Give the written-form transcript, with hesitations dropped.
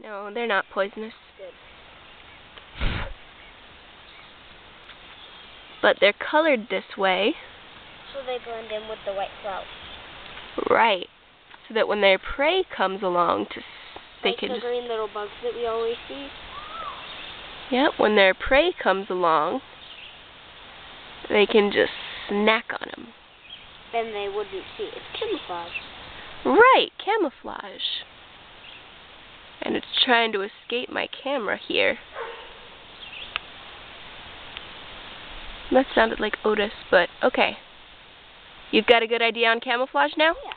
No, they're not poisonous. Good. But they're colored this way. So they blend in with the white cloud. Right. So that when their prey comes along, they like can the green little bugs that we always see. Yep, when their prey comes along, they can just snack on them. Then they wouldn't see it. It's camouflage. Right, camouflage. And it's trying to escape my camera here. That sounded like Otis, but okay. You've got a good idea on camouflage now? Yeah.